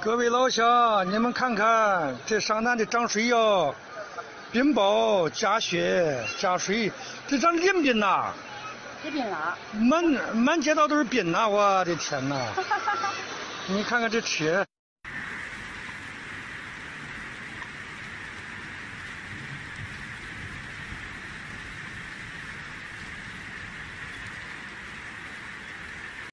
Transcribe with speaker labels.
Speaker 1: 各位老乡，你们看看这上南的涨水哟，冰雹加雪加水，这涨淋冰呐！
Speaker 2: 结冰了，
Speaker 1: 满街道都是冰呐！我的天呐！你看看这车。